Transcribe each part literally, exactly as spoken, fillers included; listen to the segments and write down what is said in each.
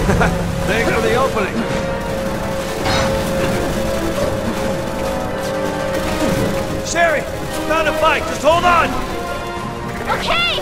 Thanks for the opening. Sherry, found a bike. Just hold on. Okay!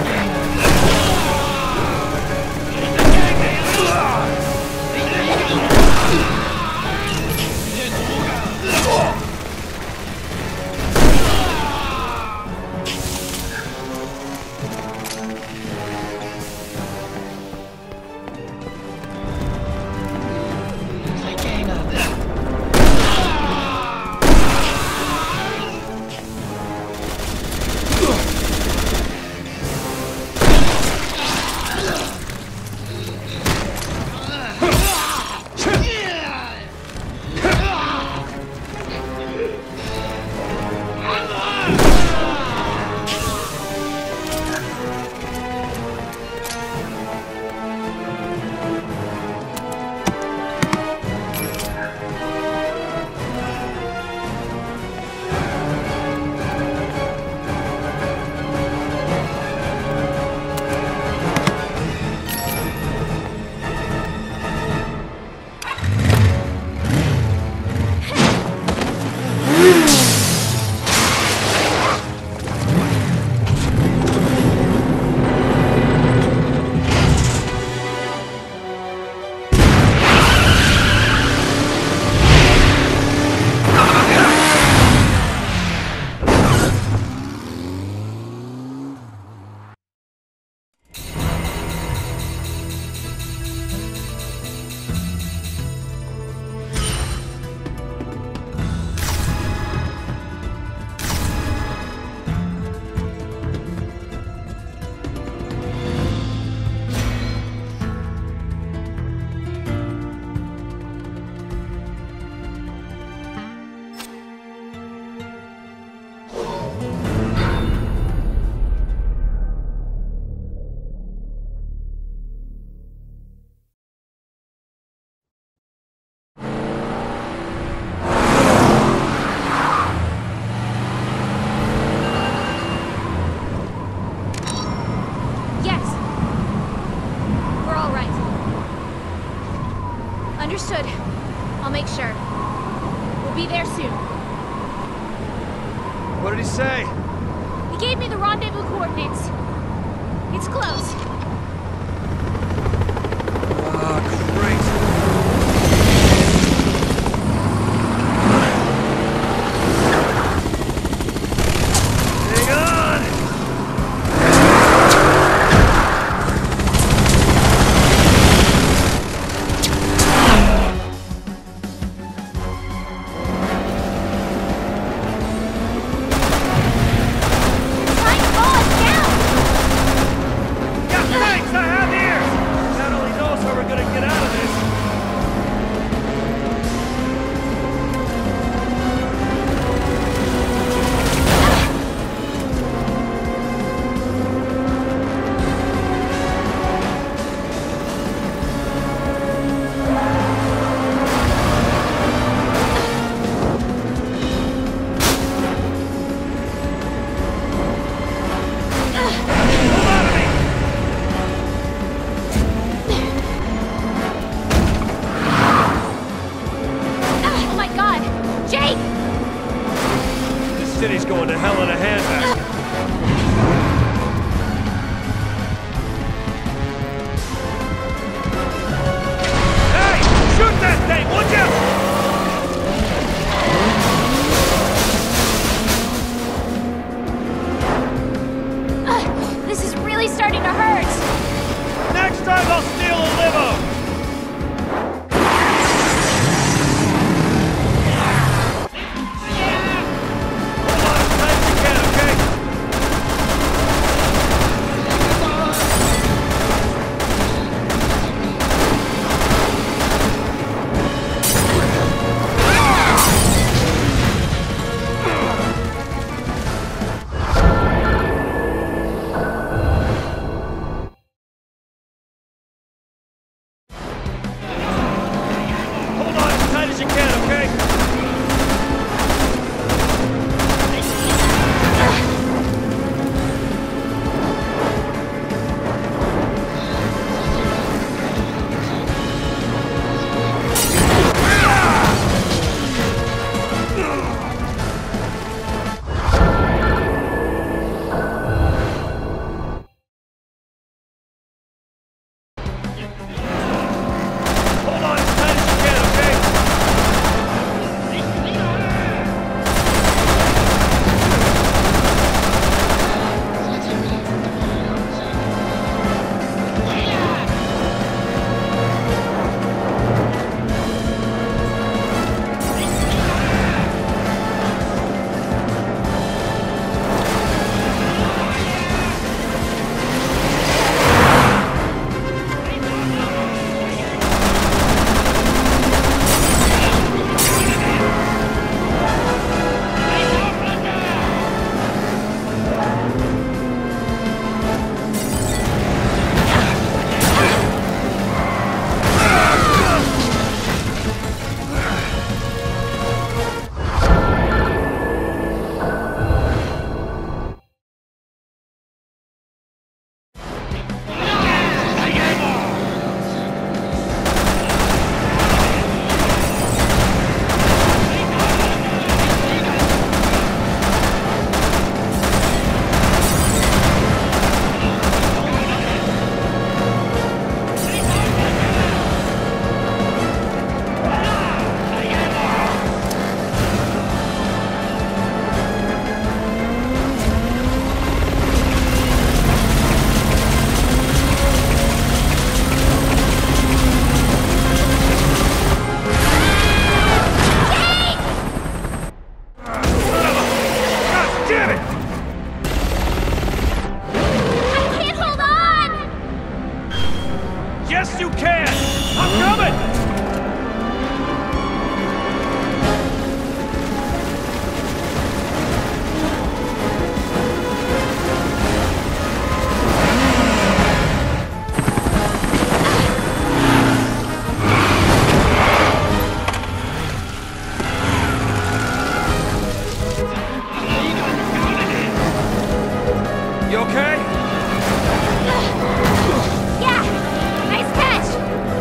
Understood. I'll make sure. We'll be there soon. What did he say? He gave me the rendezvous coordinates. It's close. Ah, great. City's going to hell in a handbasket. Hey! Shoot that thing, would you? Uh, this is really starting to hurt. Next time I'll steal a limo! Hold on as tight as you can, okay? Coming! You okay? Yeah! Nice catch!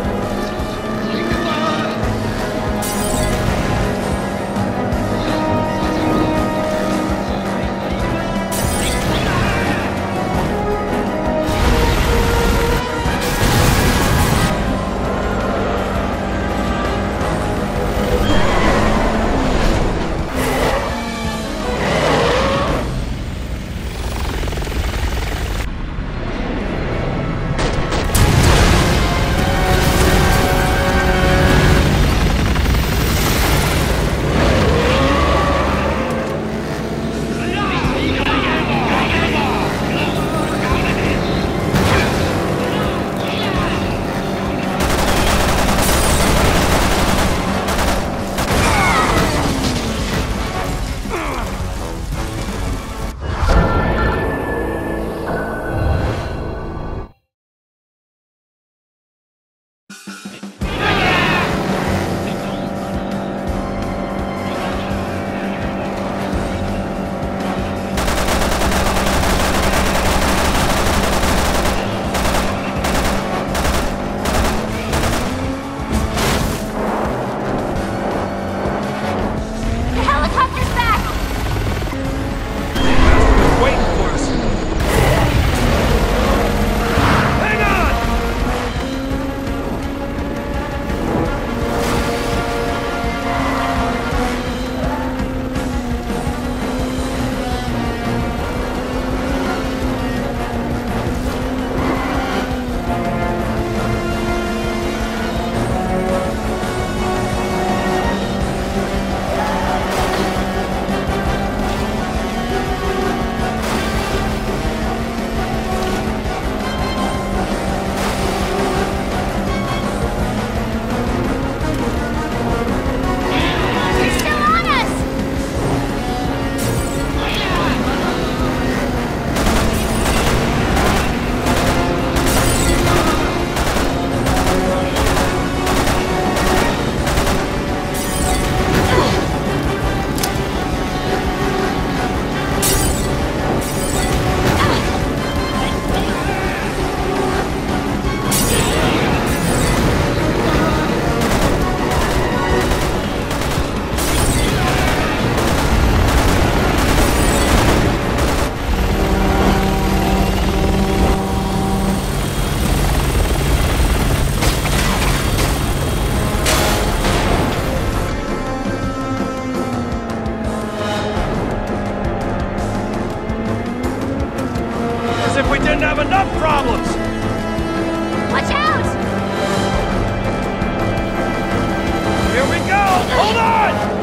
problems! Watch out! Here we go! Hold on!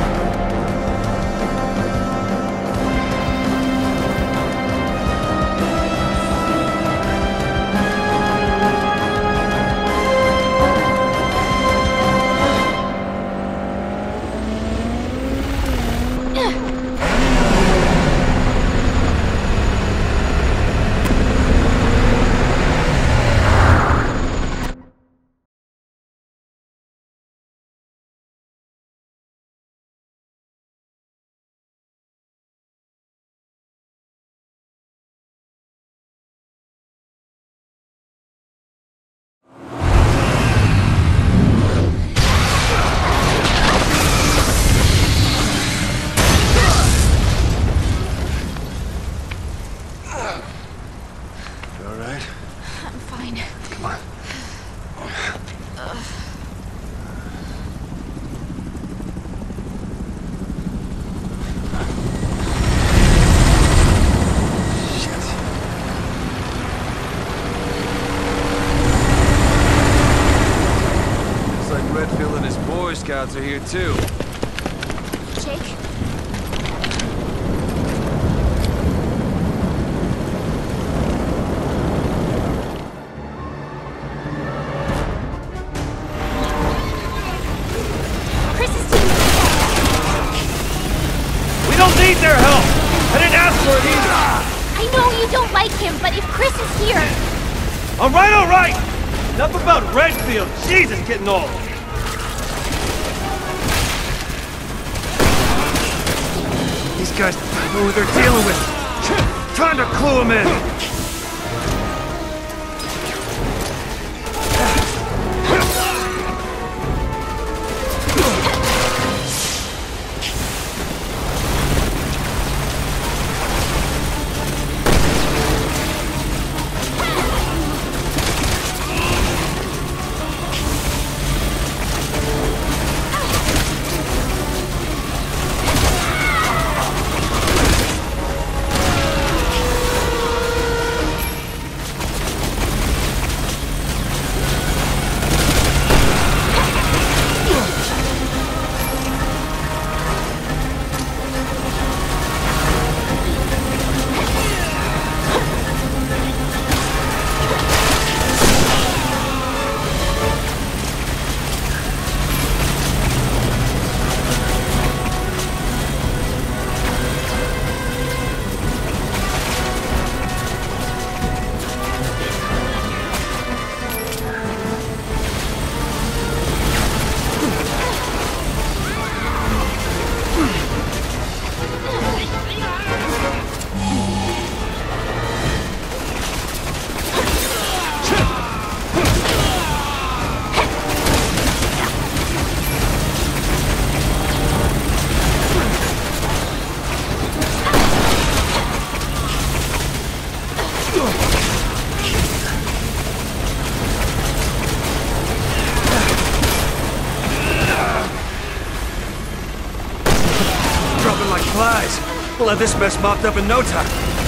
Scouts are here too. Jake? like him, but if Chris is here... All right, all right! Enough about Redfield. Jesus, getting old. These guys know who they're dealing with. Time to clue them in. We'll have this mess mopped up in no time.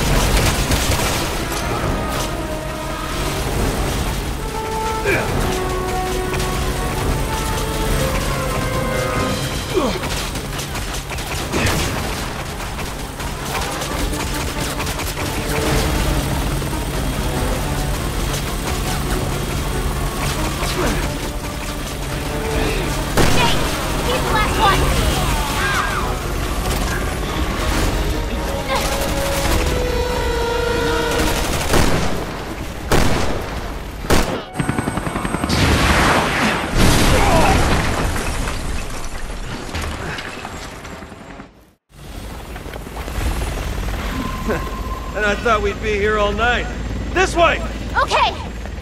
And I thought we'd be here all night. This way! Okay!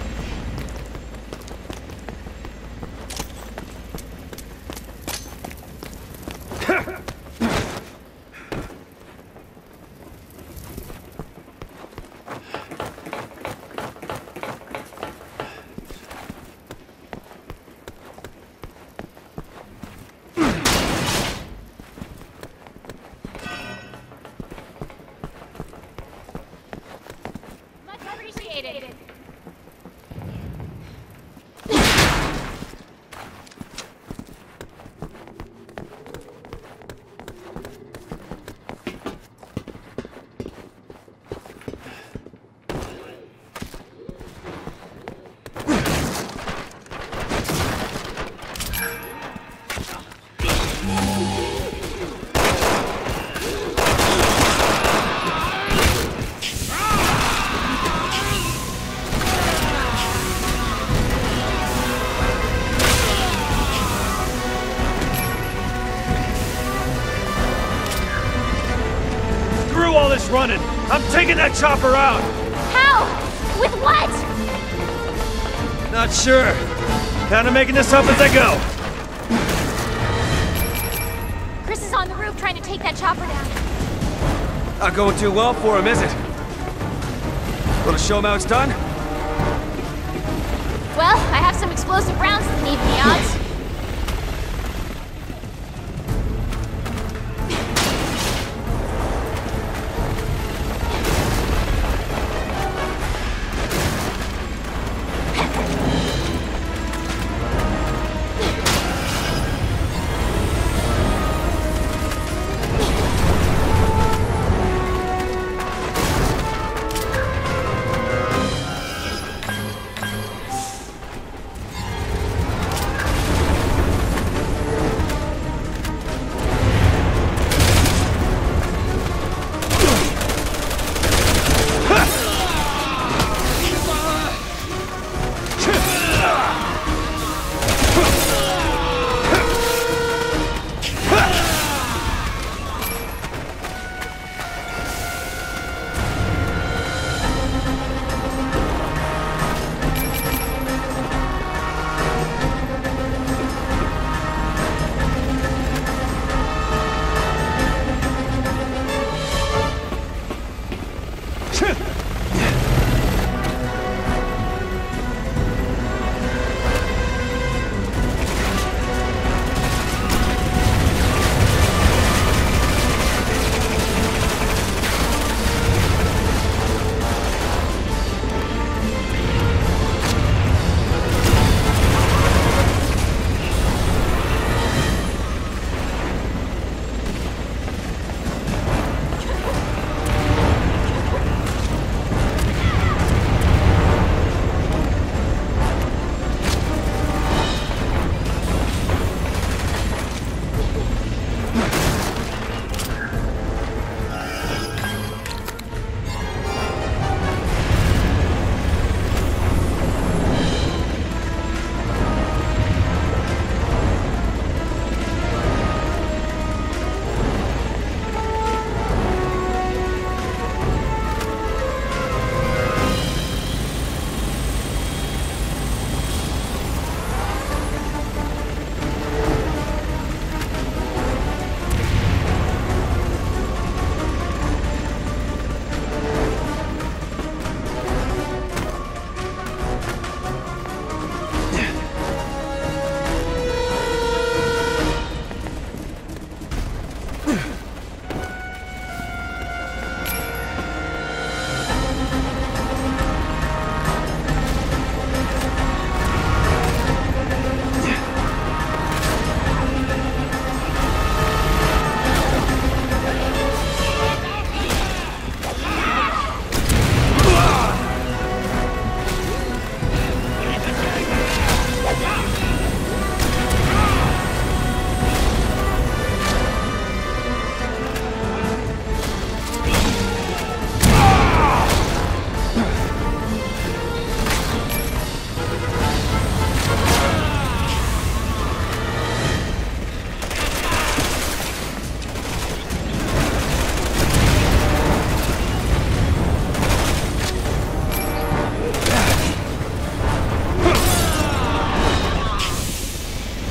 All this running. I'm taking that chopper out. How? With what? Not sure. Kinda making this up as I go. Chris is on the roof trying to take that chopper down. Not going too well for him, is it? Gonna show him how it's done? Well, I have some explosive rounds that need the odds.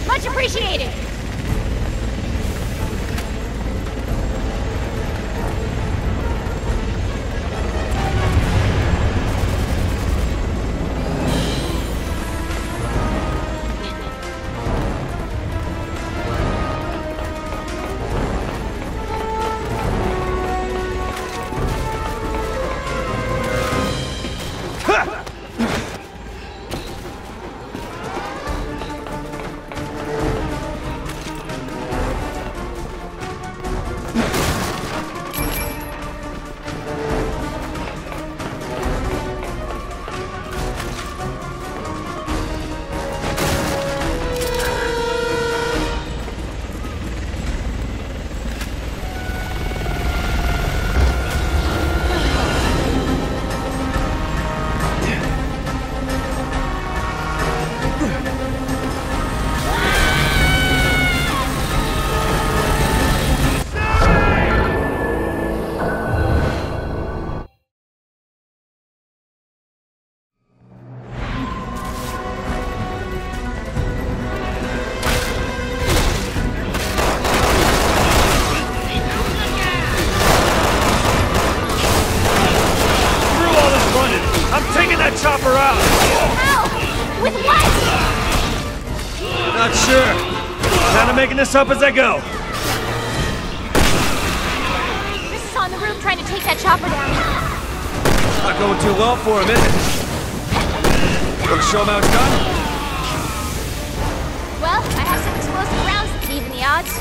Much appreciated! Chopper out! How? With what? Not sure. Kinda making this up as I go. Chris is on the roof trying to take that chopper down. Not going too well for him, is it? Wanna show him how it's done? Well, I have some explosive rounds that can even the odds.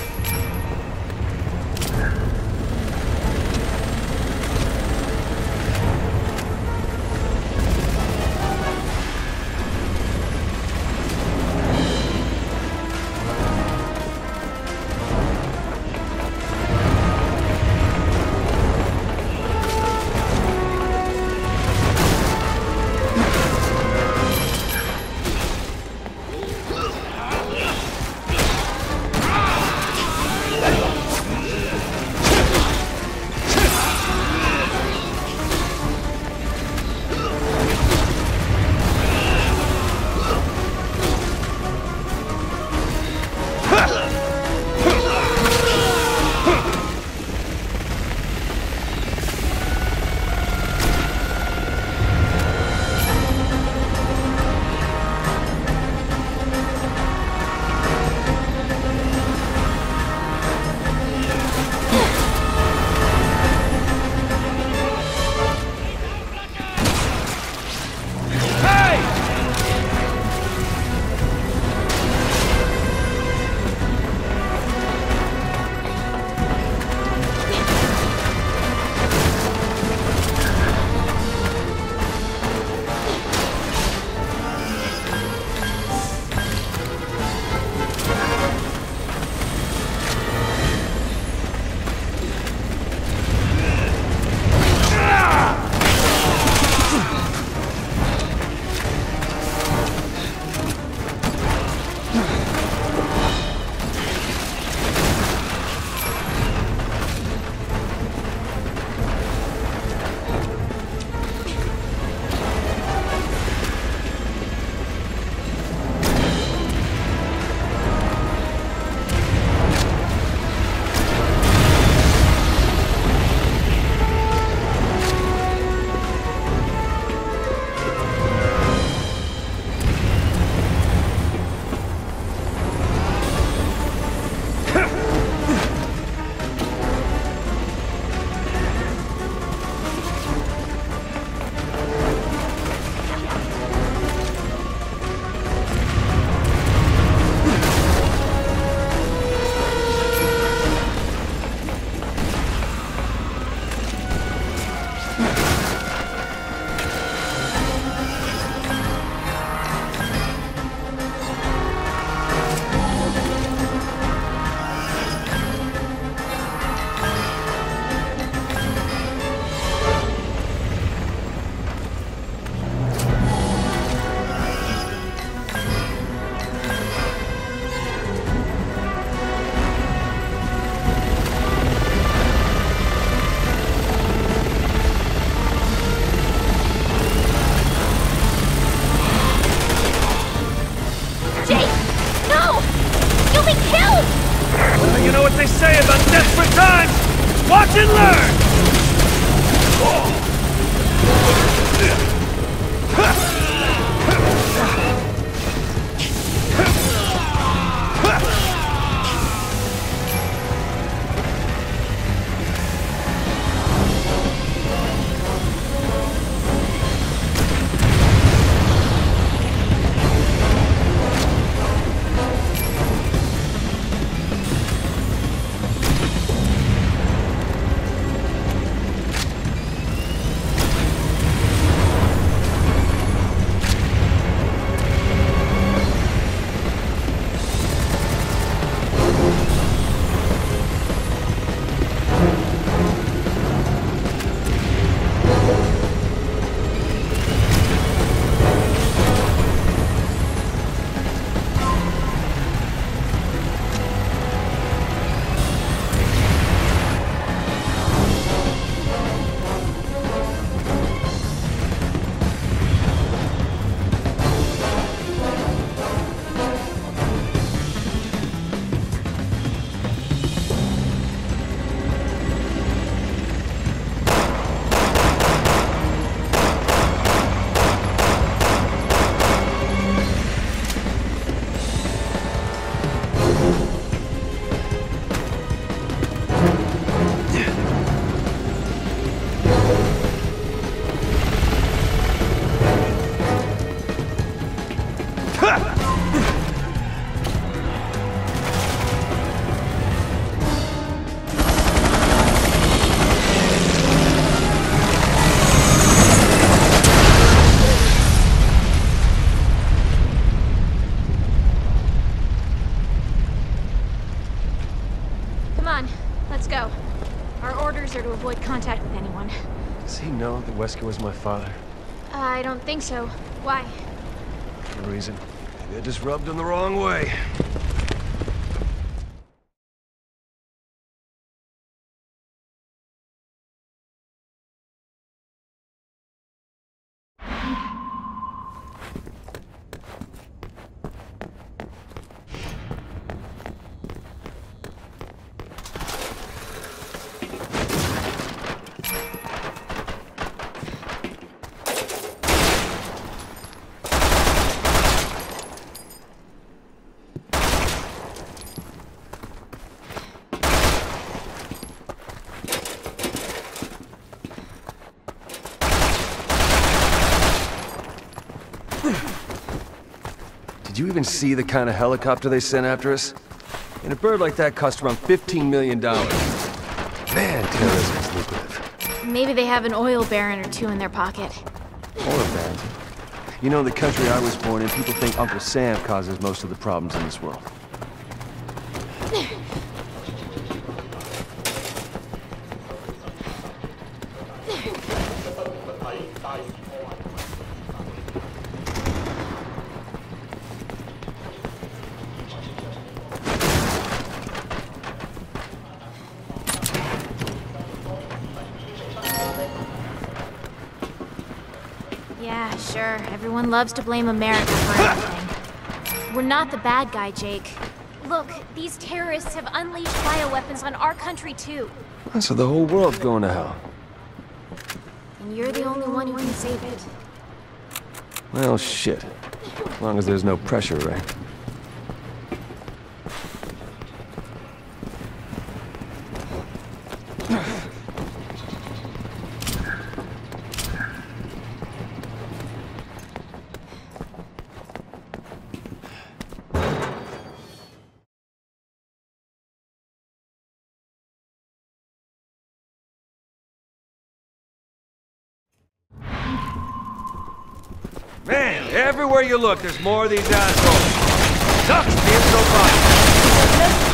they say about desperate times. Watch and learn! To avoid contact with anyone. Does he know that Wesker was my father? Uh, I don't think so. Why? No reason. Maybe I just rubbed him the wrong way. Did you even see the kind of helicopter they sent after us? And a bird like that cost around fifteen million dollars. Man, terrorism's lucrative. Maybe they have an oil baron or two in their pocket. Oil barons? You know, in the country I was born in, people think Uncle Sam causes most of the problems in this world. Yeah, sure. Everyone loves to blame America for everything. We're not the bad guy, Jake. Look, these terrorists have unleashed bioweapons on our country, too. So the whole world's going to hell. And you're the only one who can save it. Well, shit. As long as there's no pressure, right? Man, everywhere you look, there's more of these assholes. Sucks being so violent.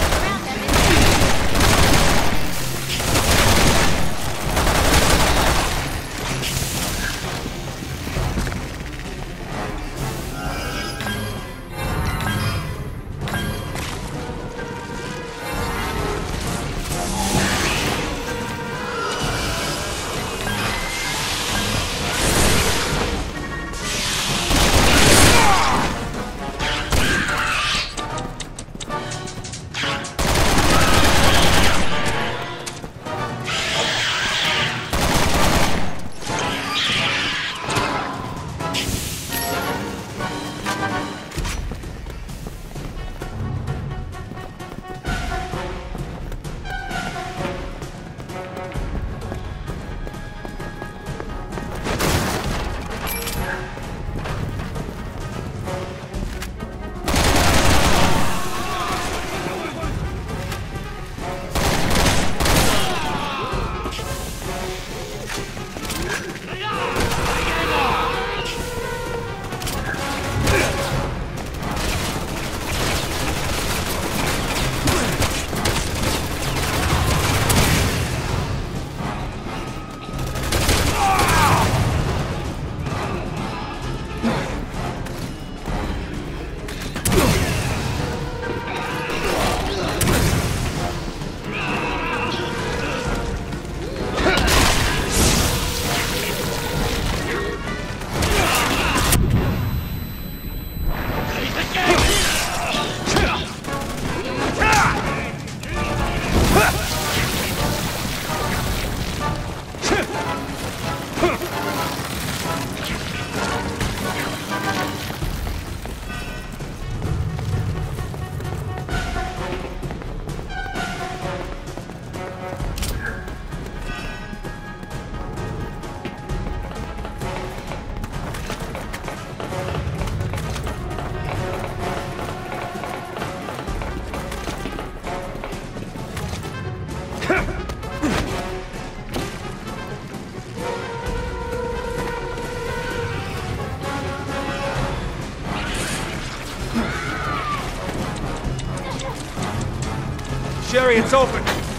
Sherry, it's open!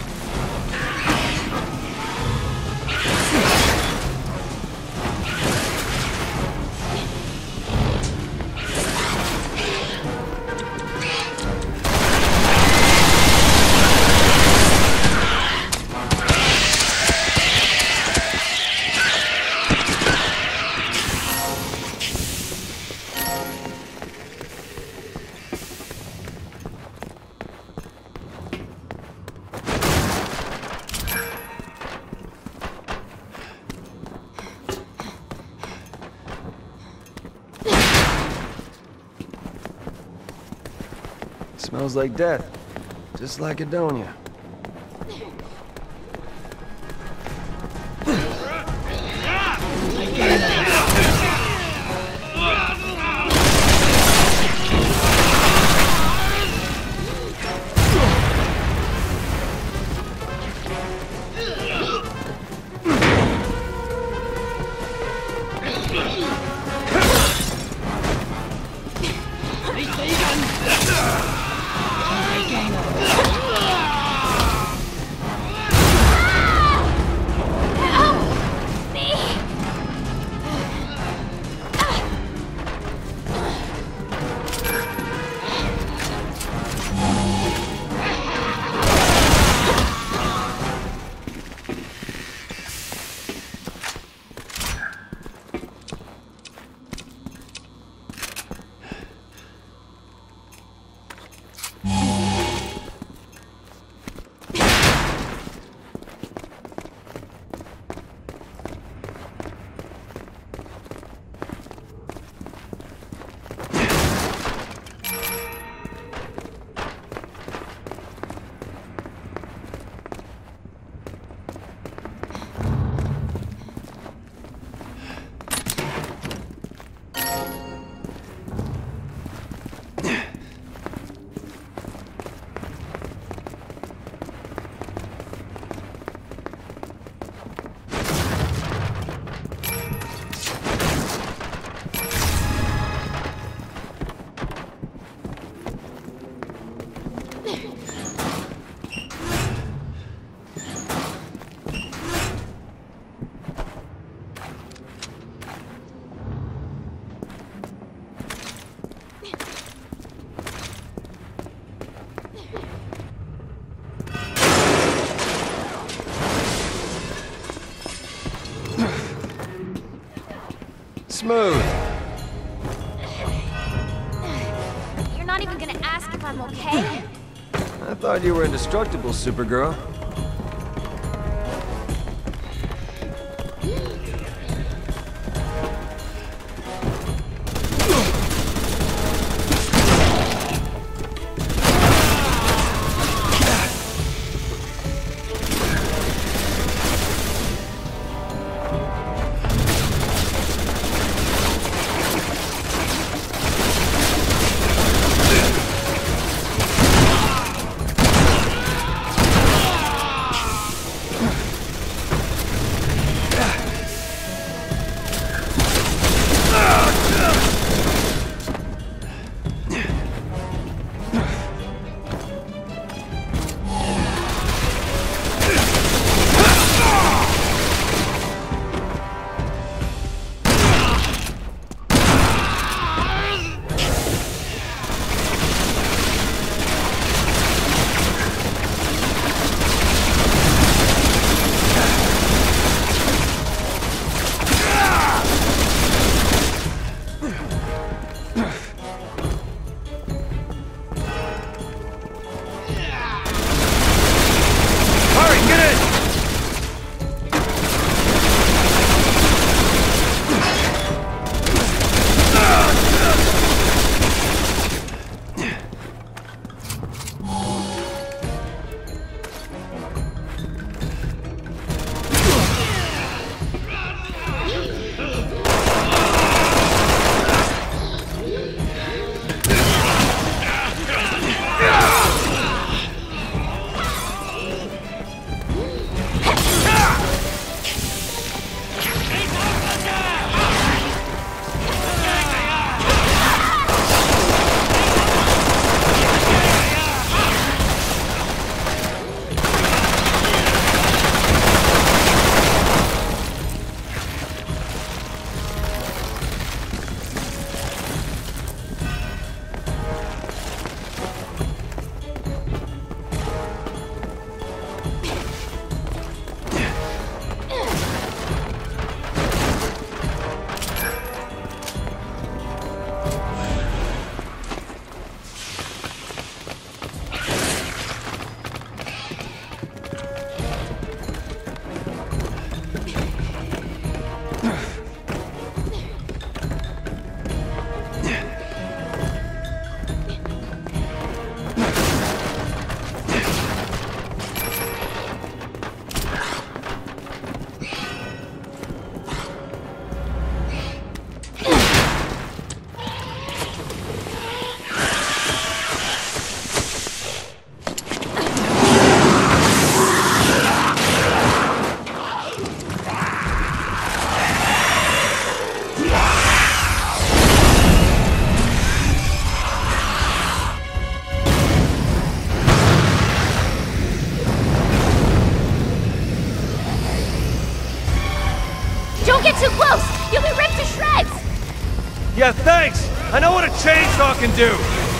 Smells like death. Just like Adonia. Smooth. You're not even gonna ask if I'm okay? I thought you were indestructible, Supergirl. I know what a chainsaw can do!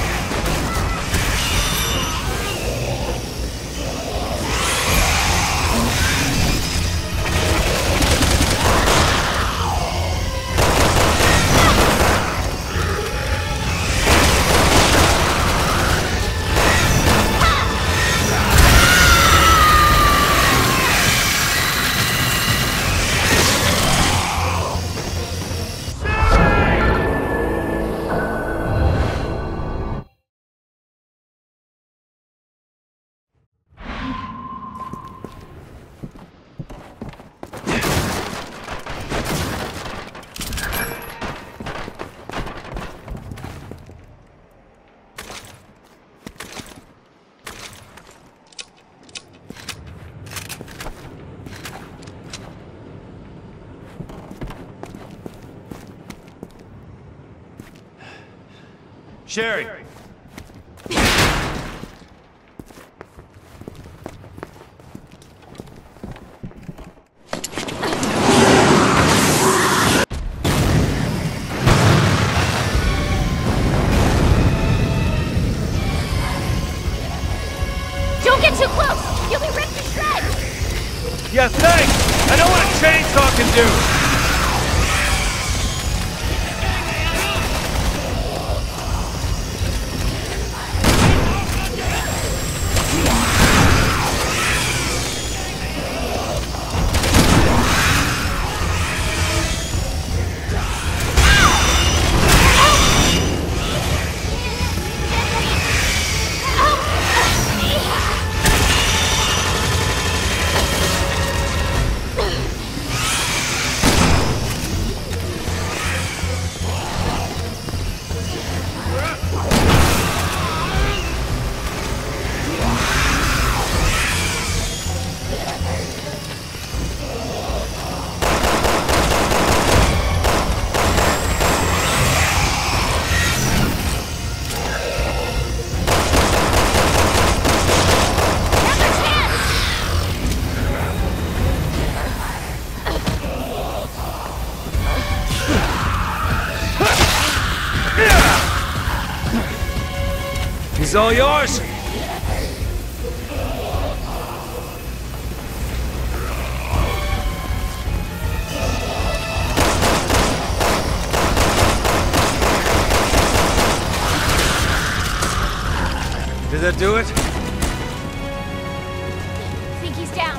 Sherry! Don't get too close! You'll be ripped to shreds! Yeah, thanks! I know what a chainsaw can do! He's all yours! Did that do it? I think he's down.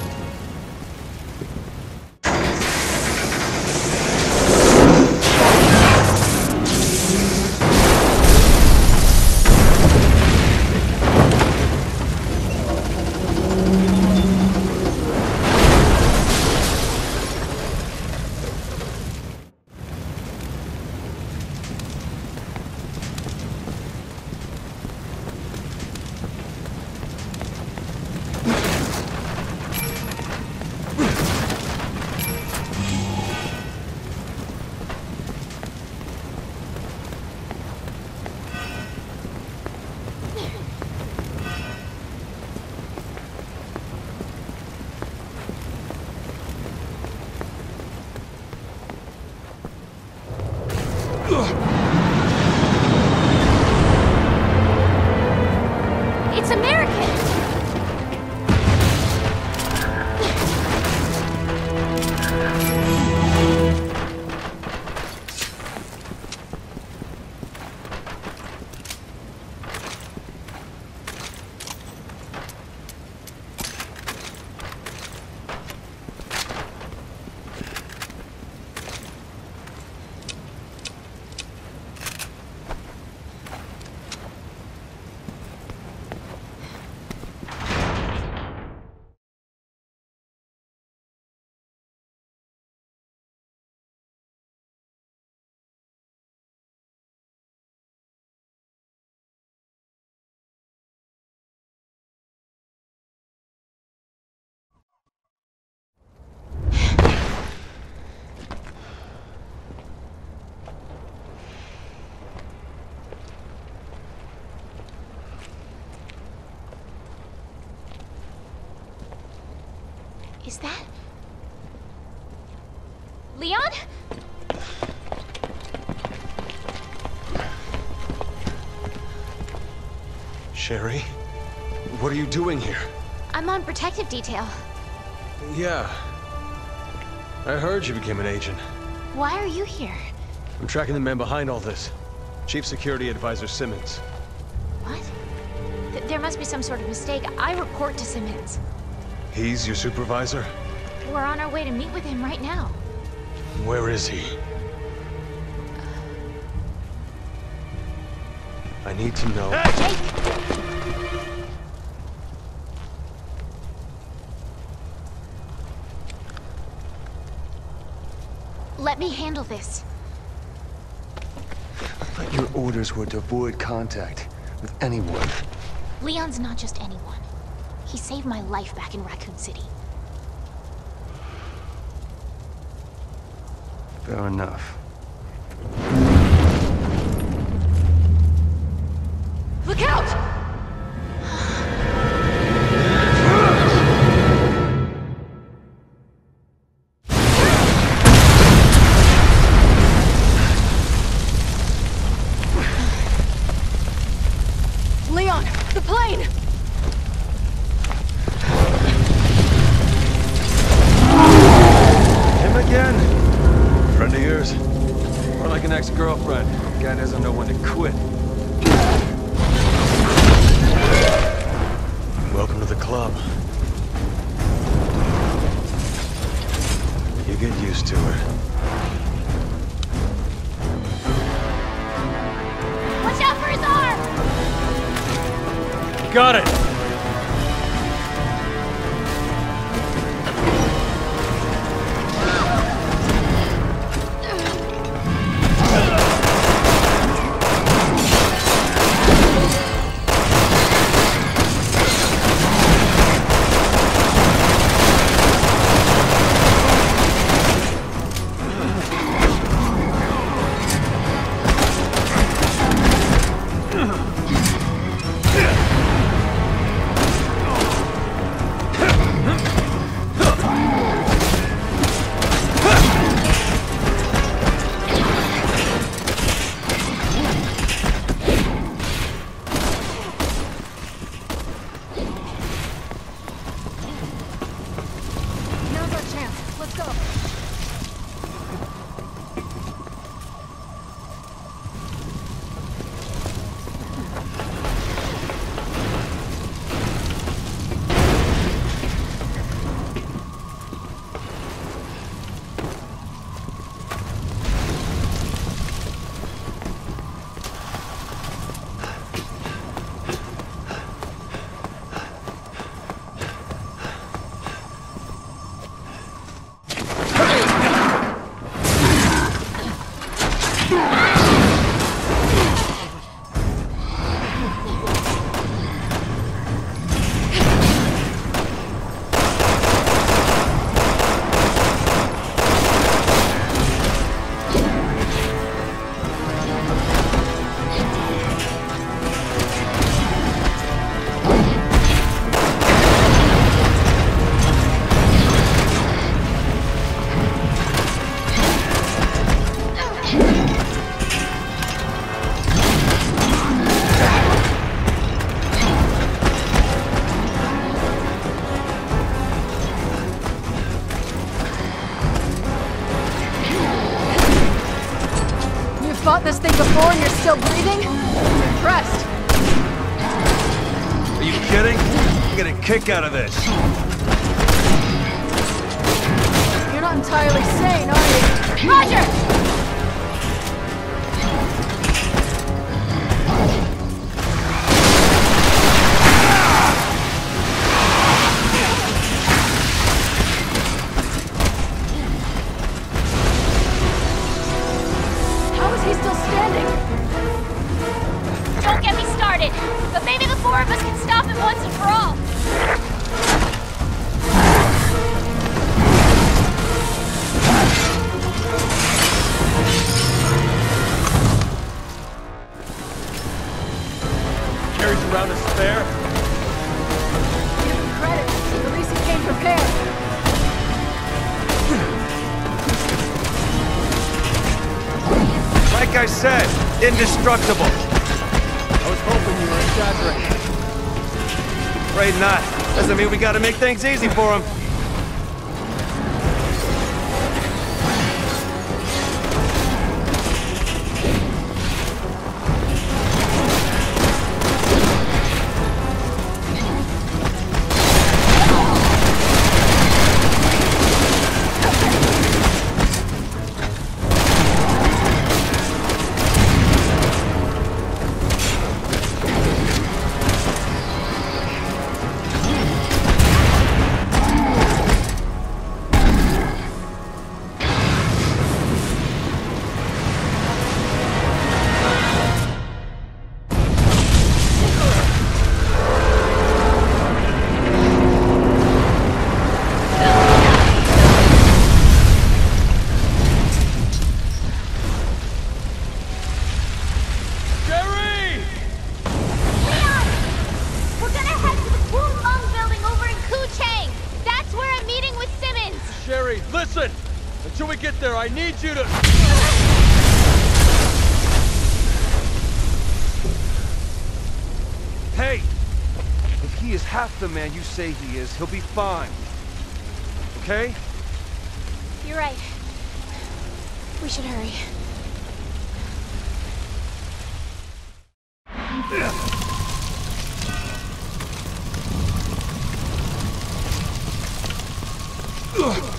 It's American! Is that... Leon? Sherry? What are you doing here? I'm on protective detail. Yeah. I heard you became an agent. Why are you here? I'm tracking the man behind all this. Chief Security Advisor Simmons. What? Th there must be some sort of mistake. I report to Simmons. He's your supervisor? We're on our way to meet with him right now. Where is he? I need to know. Jake! Let me handle this. But your orders were to avoid contact with anyone. Leon's not just anyone. He saved my life back in Raccoon City. Fair enough. Look out! Leon, the plane! Him again? Friend of yours? Or like an ex-girlfriend? Guy doesn't know when to quit. Welcome to the club. You get used to her. Watch out for his arm! Got it! Now's our chance. Let's go. Fought this thing before and you're still breathing? I'm impressed. Are you kidding? I'm getting a kick out of this. You're not entirely sane, are you? Roger! How is he still standing? Don't get me started, but maybe the four of us can stop him once and for all. Carries around a spare? Give him credit. At least he came prepared. Like I said, indestructible. I was hoping you were exaggerating. Afraid not. Doesn't mean we gotta make things easy for him. Listen! Until we get there, I need you to... Hey! If he is half the man you say he is, he'll be fine. Okay? You're right. We should hurry. Ugh.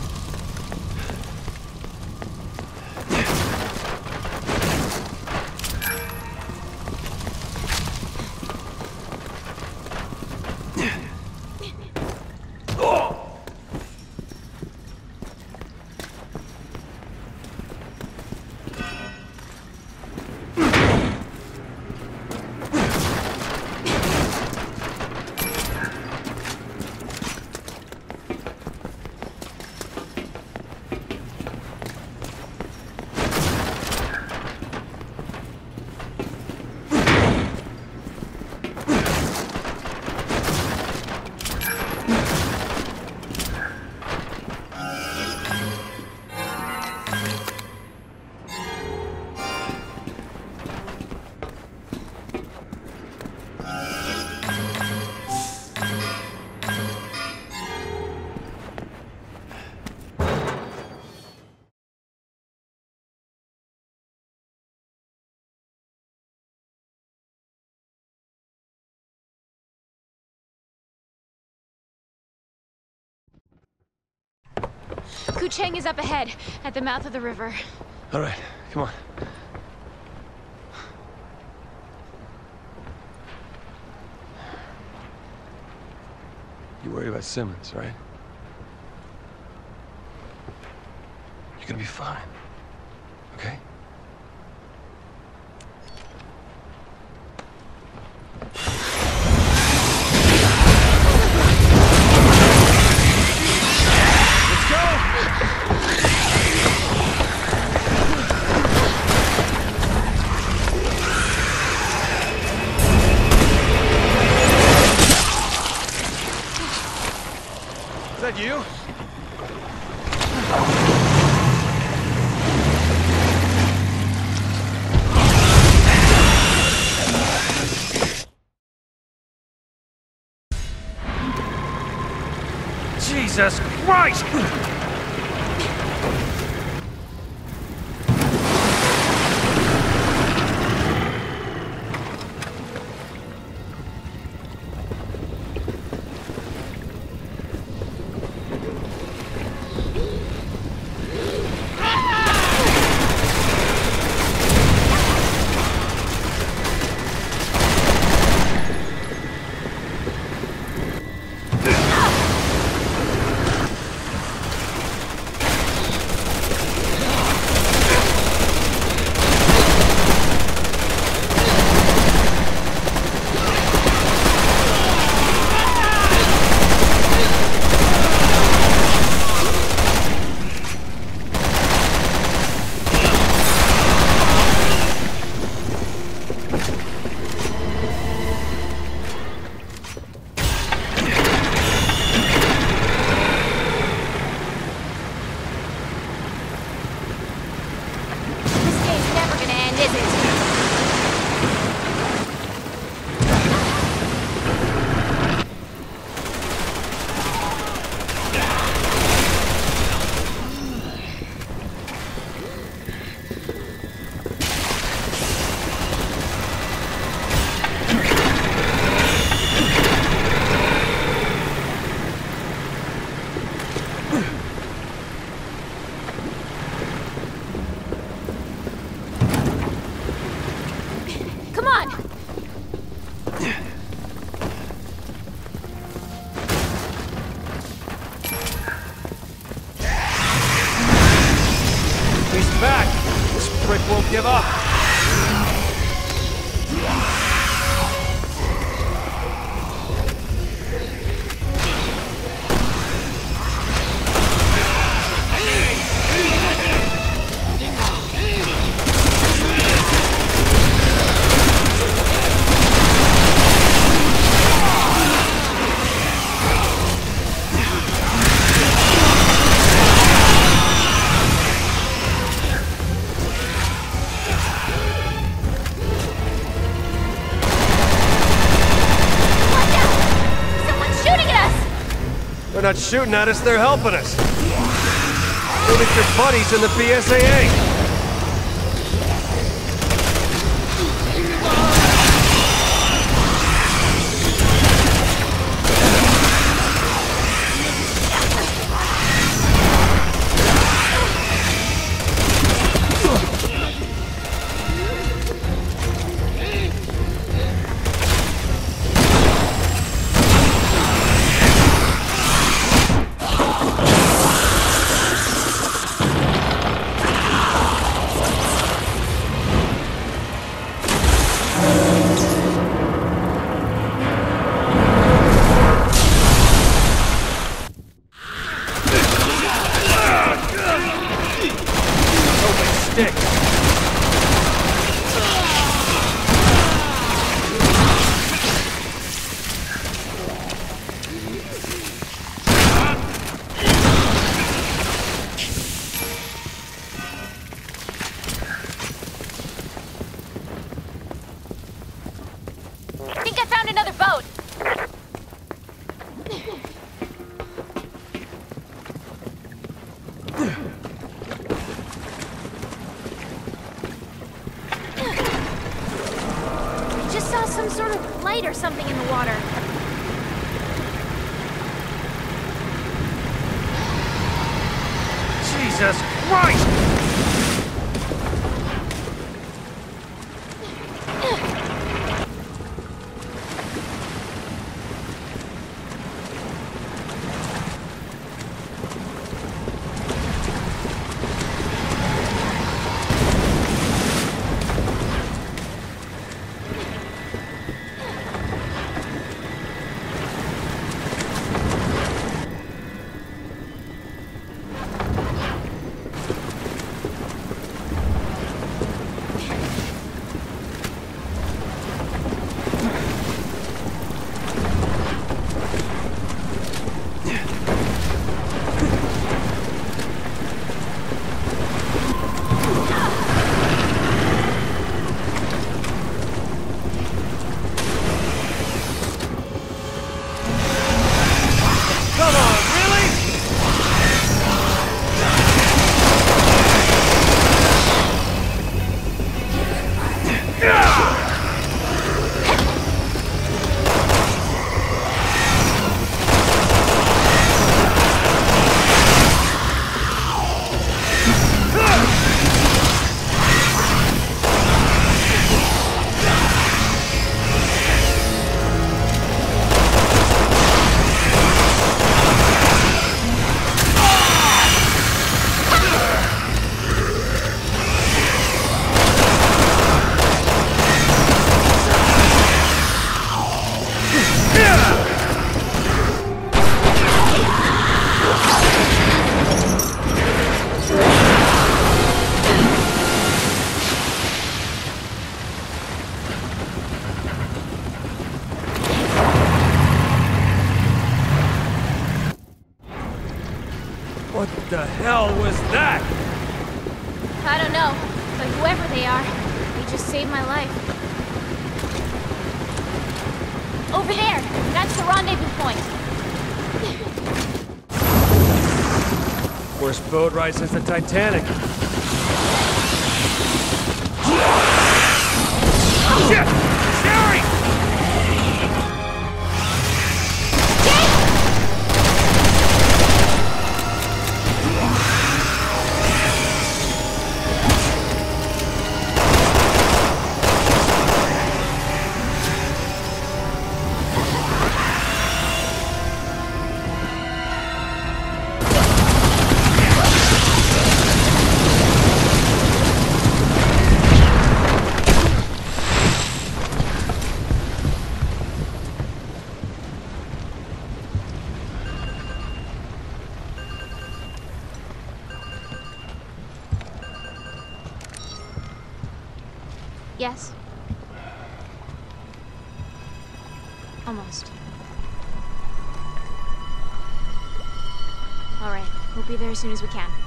Ku Cheng is up ahead, at the mouth of the river. All right, come on. You worry about Simmons, right? You're gonna be fine, okay? Is that you? Jesus Christ! not shooting at us, they're helping us. Even if your buddies in the B S A A. I think I found another boat. Just saw some sort of light or something in the water. Jesus Christ! What the hell was that? I don't know, but whoever they are, they just saved my life. Over there! That's the rendezvous point! Worst boat ride since the Titanic. Shit! Sherry! Yes. Almost. All right, we'll be there as soon as we can.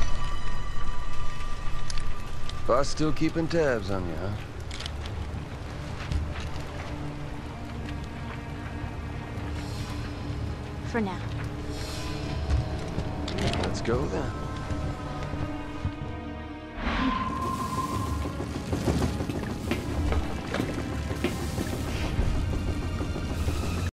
Boss still keeping tabs on you, huh? For now. Let's go then.